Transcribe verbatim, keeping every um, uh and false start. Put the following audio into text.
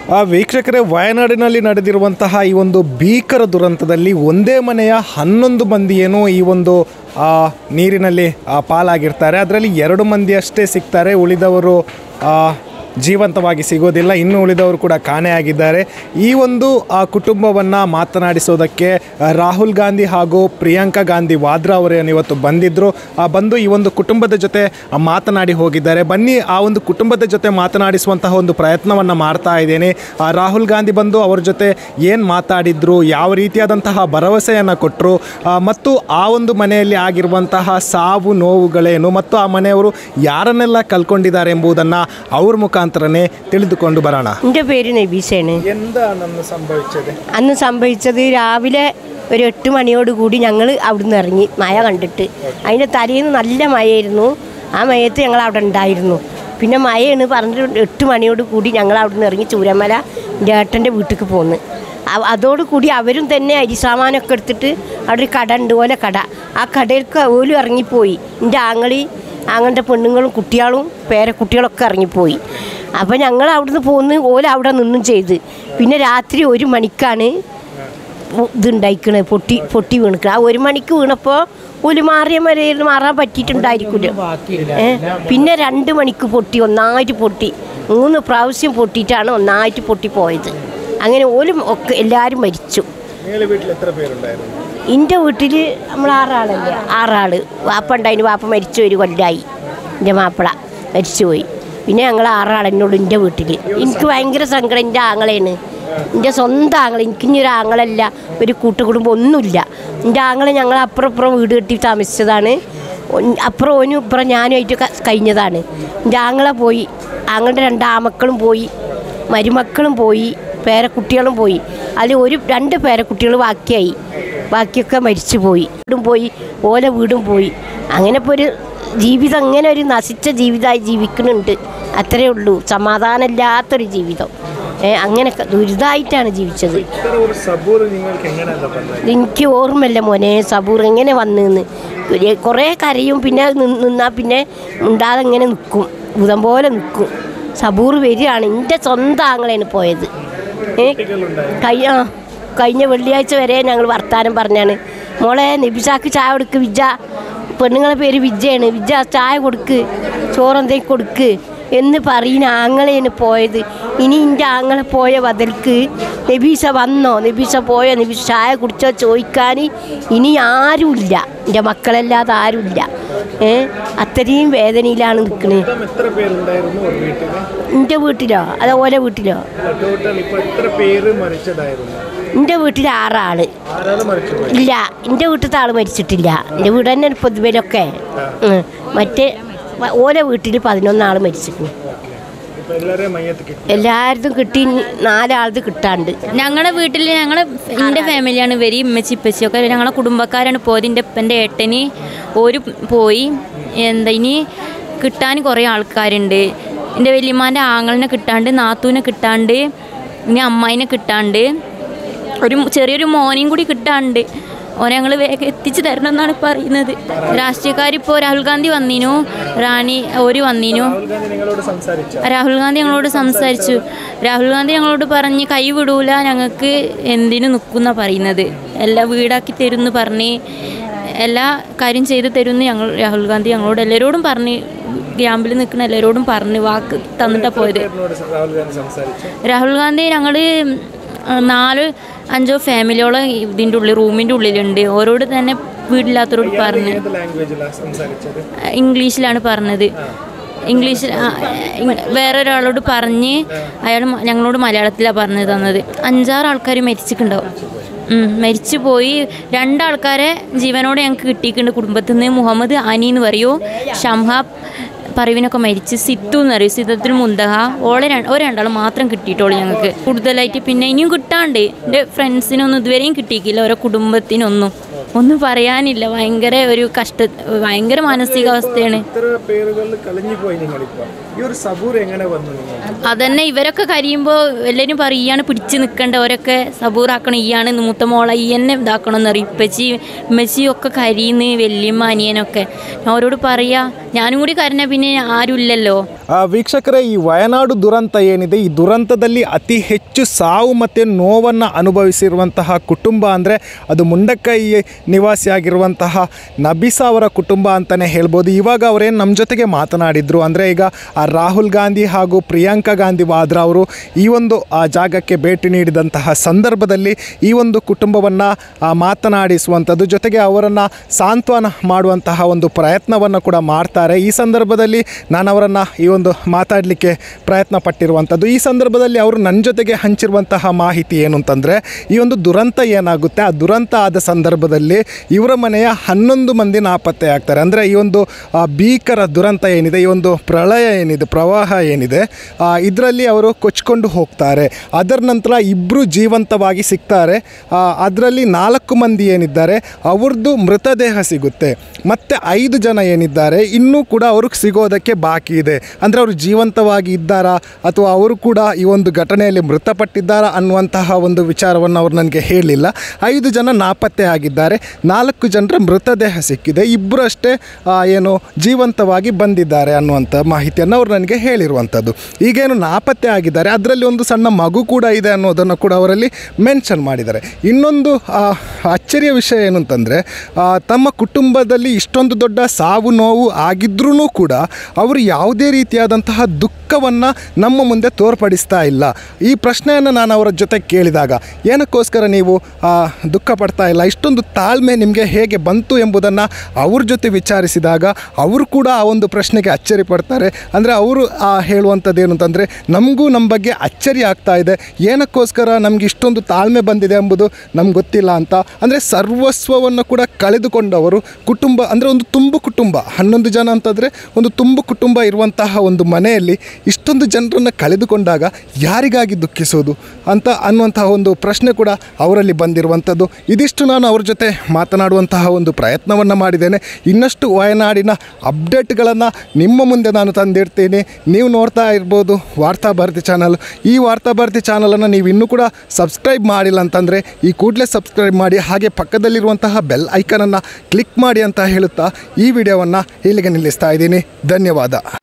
ಆ ವೀಕ್ಷಕರೇ, ವಯನಾಡಿನಲ್ಲಿ ನಡೆದಿರುವಂತಹ ಈ ಒಂದು ಭೀಕರ ದುರಂತದಲ್ಲಿ ಒಂದೇ ಮನೆಯ ಹನ್ನೊಂದು ಮಂದಿ ಏನು ಈ ಒಂದು ನೀರಿನಲ್ಲಿ ಪಾಲಾಗಿರ್ತಾರೆ. ಅದರಲ್ಲಿ ಎರಡು ಮಂದಿ ಅಷ್ಟೇ ಸಿಗ್ತಾರೆ, ಉಳಿದವರು ಜೀವಂತವಾಗಿ ಸಿಗೋದಿಲ್ಲ. ಇನ್ನು ಉಳಿದವರು ಕೂಡ ಕಾಣೆಯಾಗಿದ್ದಾರೆ. ಈ ಒಂದು ಆ ಕುಟುಂಬವನ್ನು ಮಾತನಾಡಿಸೋದಕ್ಕೆ ರಾಹುಲ್ ಗಾಂಧಿ ಹಾಗೂ ಪ್ರಿಯಾಂಕಾ ಗಾಂಧಿ ವಾದ್ರಾ ಅವರೇನು ಇವತ್ತು ಬಂದಿದ್ದರು. ಬಂದು ಈ ಒಂದು ಕುಟುಂಬದ ಜೊತೆ ಮಾತನಾಡಿ ಹೋಗಿದ್ದಾರೆ. ಬನ್ನಿ ಆ ಒಂದು ಕುಟುಂಬದ ಜೊತೆ ಮಾತನಾಡಿಸುವಂತಹ ಒಂದು ಪ್ರಯತ್ನವನ್ನು ಮಾಡ್ತಾ ಇದ್ದೇನೆ. ರಾಹುಲ್ ಗಾಂಧಿ ಬಂದು ಅವ್ರ ಜೊತೆ ಏನು ಮಾತಾಡಿದ್ರು, ಯಾವ ರೀತಿಯಾದಂತಹ ಭರವಸೆಯನ್ನು ಕೊಟ್ಟರು, ಮತ್ತು ಆ ಒಂದು ಮನೆಯಲ್ಲಿ ಆಗಿರುವಂತಹ ಸಾವು ನೋವುಗಳೇನು, ಮತ್ತು ಆ ಮನೆಯವರು ಯಾರನ್ನೆಲ್ಲ ಕಲ್ಕೊಂಡಿದ್ದಾರೆ ಎಂಬುದನ್ನು ಅವ್ರ ಮುಖ ാണ് ತಿಳಿದುಕೊಂಡು ಬರೋಣ. എൻ്റെ പേര് നബീസയാണ്. എന്താണ് അന്ന് സംഭവിച്ചത്? അന്ന് സംഭവിച്ചത് രാവിലെ ഒരു എട്ട് മണിയോടുകൂടി ഞങ്ങൾ അവിടുന്ന് ഇറങ്ങി മഴ കണ്ടിട്ട്. അതിൻ്റെ തലേന്ന് നല്ല മഴയായിരുന്നു. ആ മഴയത്ത് ഞങ്ങൾ അവിടെ ഉണ്ടായിരുന്നു. പിന്നെ മഴയാണ് പറഞ്ഞിട്ട് എട്ട് മണിയോട് കൂടി ഞങ്ങൾ അവിടുന്ന് ഇറങ്ങി ചൂരമല എൻ്റെ ഏട്ടൻ്റെ വീട്ടിലേക്ക് പോന്ന്. അതോടുകൂടി അവരും തന്നെ അരിസാമാനൊക്കെ എടുത്തിട്ട് അവിടെ ഒരു കട ഉണ്ട്, ഓലെ കട. ആ കടയിലേക്ക് ഓലും ഇറങ്ങിപ്പോയി. എൻ്റെ ആങ്ങളി അങ്ങനത്തെ പെണ്ണുങ്ങളും കുട്ടികളും പേരക്കുട്ടികളൊക്കെ ഇറങ്ങിപ്പോയി. അപ്പോൾ ഞങ്ങൾ അവിടുന്ന് പോന്ന് ഓല അവിടെ നിന്നും ചെയ്ത്. പിന്നെ രാത്രി ഒരു മണിക്കാണ് ഇതുണ്ടായിക്കണത്, പൊട്ടി പൊട്ടി വീണിക്കുക. ആ ഒരു മണിക്ക് വീണപ്പോൾ ഒരു മാറിയ മരയിൽ മാറാൻ പറ്റിയിട്ടുണ്ടായിരിക്കില്ല. പിന്നെ രണ്ട് മണിക്ക് പൊട്ടി, ഒന്നായിട്ട് പൊട്ടി. മൂന്ന് പ്രാവശ്യം പൊട്ടിയിട്ടാണ് ഒന്നായിട്ട് പൊട്ടി പോയത്. അങ്ങനെ ഓലും ഒക്കെ എല്ലാവരും മരിച്ചു. എൻ്റെ വീട്ടിൽ നമ്മൾ ആറാളല്ലേ, ആറാൾ. വാപ്പ ഉണ്ടായിരുന്നു. വാപ്പ മരിച്ചു ഒരു കൊല്ലായി. എൻ്റെ മാപ്പിള മരിച്ചുപോയി. പിന്നെ ഞങ്ങൾ ആറാൾ എന്നോട് എൻ്റെ വീട്ടിൽ. എനിക്ക് ഭയങ്കര സങ്കടം. എൻ്റെ ആങ്ങളെയാണ്, എൻ്റെ സ്വന്തം ആങ്ങള. എനിക്കിഞ്ഞൊരു ആങ്ങളല്ല, ഒരു കൂട്ടുകുടുംബം ഒന്നുമില്ല. എൻ്റെ ആങ്ങളെ ഞങ്ങൾ അപ്പുറം ഇപ്പുറം വീട് കെട്ടി താമസിച്ചതാണ്. അപ്പുറം ഓനും ഇപ്പുറം ഞാനുമായിട്ട് കഴിഞ്ഞതാണ്. എൻ്റെ ആങ്ങളെ പോയി, ആങ്ങളുടെ രണ്ട് ആമക്കളും പോയി, മരുമക്കളും പോയി, പേരക്കുട്ടികളും പോയി. അതിൽ ഒരു രണ്ട് പേരക്കുട്ടികൾ ബാക്കിയായി. ബാക്കിയൊക്കെ മരിച്ചു പോയി. വീടും പോയി, ഓല വീടും പോയി. അങ്ങനെ ഇപ്പോൾ ഒരു ജീവിതം, അങ്ങനെ ഒരു നശിച്ച ജീവിതമായി ജീവിക്കുന്നുണ്ട്. അത്രയേ ഉള്ളൂ. സമാധാനമില്ലാത്തൊരു ജീവിതം. അങ്ങനെ ദുരിതമായിട്ടാണ് ജീവിച്ചത്. എനിക്ക് ഓർമ്മയില്ല മോനെ സബൂർ എങ്ങനെ വന്നെന്ന്. കുറേ കരയും, പിന്നെ നിന്നാൽ പിന്നെ ഉണ്ടാതെ ഇങ്ങനെ നിൽക്കും, ഭൂതം പോലെ നിൽക്കും. സബൂർ വരികയാണ്. എൻ്റെ സ്വന്തം ആങ്ങളാണ് പോയത്. കഴിഞ്ഞ കഴിഞ്ഞ വെള്ളിയാഴ്ച വരെ ഞങ്ങൾ വർത്താനം പറഞ്ഞാണ്. മോളെ നബിസാക്ക് ചായ കൊടുക്ക്, വിജ, പെണ്ണുങ്ങളെ പേര് വിജയാണ്, വിജ ചായ കൊടുക്ക്, ചോറെന്തേലും കൊടുക്ക് എന്ന് പറയുന്ന ആങ്ങളെയാണ് പോയത്. ഇനി എൻ്റെ ആങ്ങളെ പോയ ബദൽക്ക് നബീസ വന്നോ, നബീസ പോയോ, നബീസ ചായ കുടിച്ചോ ചോദിക്കാൻ ഇനി ആരുമില്ല. എൻ്റെ മക്കളല്ലാതെ ആരുമില്ല. ഏ അത്രയും വേദനയിലാണ് നിൽക്കുന്നത്. എൻ്റെ വീട്ടിലോ അതോ ഓരോ വീട്ടിലോ? എൻ്റെ വീട്ടിൽ ആറാള്. ഇല്ല, എൻ്റെ വീട്ടിലത്തെ ആൾ മരിച്ചിട്ടില്ല. എൻ്റെ വീട് തന്നെ പൊതുവലൊക്കെ. മറ്റേ ഓരോ വീട്ടിൽ പതിനൊന്നാൾ മരിച്ചിട്ടുണ്ട്. എല്ലാവരും കിട്ടി, നാലാളത് കിട്ടാണ്ട്. ഞങ്ങളുടെ വീട്ടിൽ ഞങ്ങൾ എൻ്റെ ഫാമിലിയാണ് വരി, ഇമ്മച്ചി ഇപ്പച്ചിയൊക്കെ ഞങ്ങളെ കുടുംബക്കാരാണ് പോയത്. എൻ്റെ എൻ്റെ ഏട്ടന് ഒരു പോയി. എന്താ ഇനി കിട്ടാൻ കുറേ ആൾക്കാരുണ്ട്. എൻ്റെ വല്യമ്മാൻ്റെ ആങ്ങളിനെ കിട്ടാണ്ട്, നാത്തൂനെ കിട്ടാണ്ട്, ഇനി അമ്മായിനെ കിട്ടാണ്ട്, ഒരു ചെറിയൊരു മോനെയും കൂടി കിട്ടാണ്ട്. ഓനെ ഞങ്ങൾ വേഗം എത്തിച്ച് തരണം എന്നാണ് പറയുന്നത്. രാഷ്ട്രീയക്കാരിപ്പോൾ രാഹുൽ ഗാന്ധി വന്നിനു, റാണി ഒരു വന്നിനു. രാഹുൽ ഗാന്ധി ഞങ്ങളോട് സംസാരിച്ചു. രാഹുൽ ഗാന്ധി ഞങ്ങളോട് പറഞ്ഞ് കൈ വിടൂല, ഞങ്ങൾക്ക് എന്തിനു നിൽക്കുന്ന പറയുന്നത്, എല്ലാ വീടാക്കി തരുമെന്ന് പറഞ്ഞ് എല്ലാ കാര്യം ചെയ്ത് തരുമെന്ന് ഞങ്ങൾ രാഹുൽ ഗാന്ധി ഞങ്ങളോട് എല്ലാവരോടും പറഞ്ഞ്, ക്യാമ്പിൽ നിൽക്കുന്ന എല്ലാവരോടും പറഞ്ഞ് വാക്ക് തന്നിട്ടാണ് പോയത്. രാഹുൽ ഗാന്ധി ഞങ്ങൾ നാല് അഞ്ചോ ഫാമിലിയോളം ഇതിൻ്റെ ഉള്ളിൽ റൂമിൻ്റെ ഉള്ളിലുണ്ട്. ഓരോട് തന്നെ വീടില്ലാത്തവരോട് പറഞ്ഞ് ഇംഗ്ലീഷിലാണ് പറഞ്ഞത്. ഇംഗ്ലീഷിൽ വേറൊരാളോട് പറഞ്ഞ് അയാൾ ഞങ്ങളോട് മലയാളത്തിലാണ് പറഞ്ഞു തന്നത്. അഞ്ചാറ് ആൾക്കാർ മരിച്ചിട്ടുണ്ടാവും. മരിച്ചു പോയി. രണ്ടാൾക്കാരെ ജീവനോടെ ഞങ്ങൾക്ക് കിട്ടിയിട്ടുണ്ട് കുടുംബത്തിൽ നിന്ന്. മുഹമ്മദ് അനി എന്ന് പറയൂ, ഷംഹാബ് പറവിനൊക്കെ മരിച്ച്. സിത്തു എന്ന് പറയും, സിദ്ധത്തിൽ മുന്തഹ, ഓളെ ഓ രണ്ടാളും മാത്രം കിട്ടിയിട്ടുള്ളൂ ഞങ്ങൾക്ക് കൂടുതലായിട്ട്. പിന്നെ ഇനിയും കിട്ടാണ്ട് എൻ്റെ ഫ്രണ്ട്സിനൊന്നും ഇതുവരെയും കിട്ടിയിട്ടില്ല. ഓരോ കുടുംബത്തിനൊന്നും ഒന്നും പറയാനില്ല. ഭയങ്കര ഒരു കഷ്ട ഭയങ്കര മാനസികാവസ്ഥയാണ്. ഇവർ സബൂർ എങ്ങനെ വന്നു? അതന്നെ ഇവരൊക്കെ കരിയുമ്പോൾ എല്ലാവരും പറയും ഈയാണ് പിടിച്ച് നിൽക്കേണ്ടവരൊക്കെ സബൂറാക്കണം, ഈയാണ് മൂത്ത മോളെ ഈ എന്നെ ഇതാക്കണം എന്ന് പറയും. ഇപ്പച്ചി ഉമ്മച്ചി ഒക്കെ കരിയുന്നു, വല്യമ്മ അനിയനൊക്കെ. അവരോട് പറയാ ഞാനും കൂടി കരഞ്ഞ പിന്നെ ആരുമില്ലല്ലോ. ವೀಕ್ಷಕರೇ, ಈ ವಯನಾಡು ದುರಂತ ಏನಿದೆ, ಈ ದುರಂತದಲ್ಲಿ ಅತಿ ಹೆಚ್ಚು ಸಾವು ಮತ್ತು ನೋವನ್ನು ಅನುಭವಿಸಿರುವಂತಹ ಕುಟುಂಬ ಅಂದರೆ ಅದು ಮುಂಡಕ್ಕೈ ನಿವಾಸಿಯಾಗಿರುವಂತಹ ನಬಿಸಾ ಅವರ ಕುಟುಂಬ ಅಂತಲೇ ಹೇಳ್ಬೋದು. ಇವಾಗ ಅವರೇನು ನಮ್ಮ ಜೊತೆಗೆ ಮಾತನಾಡಿದರು ಅಂದರೆ ಈಗ ರಾಹುಲ್ ಗಾಂಧಿ ಹಾಗೂ ಪ್ರಿಯಾಂಕಾ ಗಾಂಧಿ ವಾದ್ರಾ ಅವರು ಈ ಒಂದು ಜಾಗಕ್ಕೆ ಭೇಟಿ ನೀಡಿದಂತಹ ಸಂದರ್ಭದಲ್ಲಿ ಈ ಒಂದು ಕುಟುಂಬವನ್ನು ಮಾತನಾಡಿಸುವಂಥದ್ದು, ಜೊತೆಗೆ ಅವರನ್ನು ಸಾಂತ್ವನ ಮಾಡುವಂತಹ ಒಂದು ಪ್ರಯತ್ನವನ್ನು ಕೂಡ ಮಾಡ್ತಾರೆ. ಈ ಸಂದರ್ಭದಲ್ಲಿ ನಾನು ಅವರನ್ನು ಈ ಒಂದು ಮಾತಾಡಲಿಕ್ಕೆ ಪ್ರಯತ್ನ ಪಟ್ಟಿರುವಂಥದ್ದು. ಈ ಸಂದರ್ಭದಲ್ಲಿ ಅವರು ನನ್ನ ಜೊತೆಗೆ ಹಂಚಿರುವಂತಹ ಮಾಹಿತಿ ಏನು ಅಂತಂದರೆ, ಈ ಒಂದು ದುರಂತ ಏನಾಗುತ್ತೆ, ಆ ದುರಂತ ಆದ ಸಂದರ್ಭದಲ್ಲಿ ಇವರ ಮನೆಯ ಹನ್ನೊಂದು ಮಂದಿ ನಾಪತ್ತೆ ಆಗ್ತಾರೆ. ಅಂದರೆ ಈ ಒಂದು ಭೀಕರ ದುರಂತ ಏನಿದೆ, ಈ ಒಂದು ಪ್ರಳಯ ಏನಿದೆ, ಪ್ರವಾಹ ಏನಿದೆ, ಇದರಲ್ಲಿ ಅವರು ಕೊಚ್ಕೊಂಡು ಹೋಗ್ತಾರೆ. ಅದರ ನಂತರ ಇಬ್ಬರು ಜೀವಂತವಾಗಿ ಸಿಗ್ತಾರೆ. ಅದರಲ್ಲಿ ನಾಲ್ಕು ಮಂದಿ ಏನಿದ್ದಾರೆ ಅವ್ರದ್ದು ಮೃತದೇಹ ಸಿಗುತ್ತೆ. ಮತ್ತು ಐದು ಜನ ಏನಿದ್ದಾರೆ ಇನ್ನೂ ಕೂಡ ಅವ್ರಿಗೆ ಸಿಗೋದಕ್ಕೆ ಬಾಕಿ ಇದೆ. ಅಂದರೆ ಅವರು ಜೀವಂತವಾಗಿ ಇದ್ದಾರಾ ಅಥವಾ ಅವರು ಕೂಡ ಈ ಒಂದು ಘಟನೆಯಲ್ಲಿ ಮೃತಪಟ್ಟಿದ್ದಾರಾ ಅನ್ನುವಂತಹ ಒಂದು ವಿಚಾರವನ್ನು ಅವರು ನನಗೆ ಹೇಳಲಿಲ್ಲ. ಐದು ಜನ ನಾಪತ್ತೆ ಆಗಿದ್ದಾರೆ, ನಾಲ್ಕು ಜನರ ಮೃತದೇಹ ಸಿಕ್ಕಿದೆ, ಇಬ್ಬರು ಅಷ್ಟೇ ಏನು ಜೀವಂತವಾಗಿ ಬಂದಿದ್ದಾರೆ ಅನ್ನುವಂಥ ಮಾಹಿತಿಯನ್ನು ಅವರು ನನಗೆ ಹೇಳಿರುವಂಥದ್ದು. ಈಗೇನು ನಾಪತ್ತೆ ಆಗಿದ್ದಾರೆ ಅದರಲ್ಲಿ ಒಂದು ಸಣ್ಣ ಮಗು ಕೂಡ ಇದೆ ಅನ್ನೋದನ್ನು ಕೂಡ ಅವರಲ್ಲಿ ಮೆನ್ಷನ್ ಮಾಡಿದ್ದಾರೆ. ಇನ್ನೊಂದು ಅಚ್ಚರಿಯ ವಿಷಯ ಏನು ಅಂತಂದರೆ, ತಮ್ಮ ಕುಟುಂಬದಲ್ಲಿ ಇಷ್ಟೊಂದು ದೊಡ್ಡ ಸಾವು ನೋವು ಆಗಿದ್ರೂ ಕೂಡ ಅವರು ಯಾವುದೇ ರೀತಿಯಾದಂತಹ ದುಃಖವನ್ನು ನಮ್ಮ ಮುಂದೆ ತೋರ್ಪಡಿಸ್ತಾ ಇಲ್ಲ. ಈ ಪ್ರಶ್ನೆಯನ್ನು ನಾನು ಅವರ ಜೊತೆ ಕೇಳಿದಾಗ ಏನಕ್ಕೋಸ್ಕರ ನೀವು ದುಃಖ ಪಡ್ತಾ ಇಲ್ಲ, ಇಷ್ಟೊಂದು ತಾಳ್ಮೆ ನಿಮಗೆ ಹೇಗೆ ಬಂತು ಎಂಬುದನ್ನು ಅವ್ರ ಜೊತೆ ವಿಚಾರಿಸಿದಾಗ ಅವರು ಕೂಡ ಆ ಒಂದು ಪ್ರಶ್ನೆಗೆ ಅಚ್ಚರಿ ಪಡ್ತಾರೆ. ಅಂದರೆ ಅವರು ಹೇಳುವಂಥದ್ದು ಏನು ಅಂತಂದರೆ, ನಮಗೂ ನಮ್ಮ ಬಗ್ಗೆ ಅಚ್ಚರಿ ಆಗ್ತಾ ಇದೆ, ಏನಕ್ಕೋಸ್ಕರ ನಮಗೆ ಇಷ್ಟೊಂದು ತಾಳ್ಮೆ ಬಂದಿದೆ ಎಂಬುದು ನಮ್ಗೆ ಗೊತ್ತಿಲ್ಲ ಅಂತ. ಅಂದರೆ ಸರ್ವಸ್ವವನ್ನು ಕೂಡ ಕಳೆದುಕೊಂಡವರು ಕುಟುಂಬ, ಅಂದರೆ ಒಂದು ತುಂಬು ಕುಟುಂಬ, ಹನ್ನೊಂದು ಜನ ಅಂತಂದರೆ ಒಂದು ತುಂಬು ಕುಟುಂಬ ಇರುವಂತಹ ಒಂದು ಮನೆಯಲ್ಲಿ ಇಷ್ಟೊಂದು ಜನರನ್ನು ಕಳೆದುಕೊಂಡಾಗ ಯಾರಿಗಾಗಿ ದುಃಖಿಸೋದು ಅಂತ ಅನ್ನುವಂತಹ ಒಂದು ಪ್ರಶ್ನೆ ಕೂಡ ಅವರಲ್ಲಿ ಬಂದಿರುವಂಥದ್ದು. ಇದಿಷ್ಟು ನಾನು ಅವ್ರ ಜೊತೆ ಮಾತನಾಡುವಂತಹ ಒಂದು ಪ್ರಯತ್ನವನ್ನು ಮಾಡಿದ್ದೇನೆ. ಇನ್ನಷ್ಟು ವಯನಾಡಿನ ಅಪ್ಡೇಟ್ಗಳನ್ನು ನಿಮ್ಮ ಮುಂದೆ ನಾನು ತಂದಿರ್ತೀನಿ. ನೀವು ನೋಡ್ತಾ ಇರ್ಬೋದು ವಾರ್ತಾಭಾರತಿ ಚಾನಲ್. ಈ ವಾರ್ತಾಭಾರತಿ ಚಾನಲನ್ನು ನೀವು ಇನ್ನೂ ಕೂಡ ಸಬ್ಸ್ಕ್ರೈಬ್ ಮಾಡಿಲ್ಲ ಅಂತಂದರೆ ಈ ಕೂಡಲೇ ಸಬ್ಸ್ಕ್ರೈಬ್ ಮಾಡಿ, ಹಾಗೆ ಪಕ್ಕದಲ್ಲಿರುವಂತಹ ಬೆಲ್ ಐಕನನ್ನು ಕ್ಲಿಕ್ ಮಾಡಿ ಅಂತ ಹೇಳುತ್ತಾ ಈ ವಿಡಿಯೋವನ್ನು ಇಲ್ಲಿಗೆ ನಿಲ್ಲಿಸ್ತಾ ಇದ್ದೀನಿ. ಧನ್ಯವಾದ.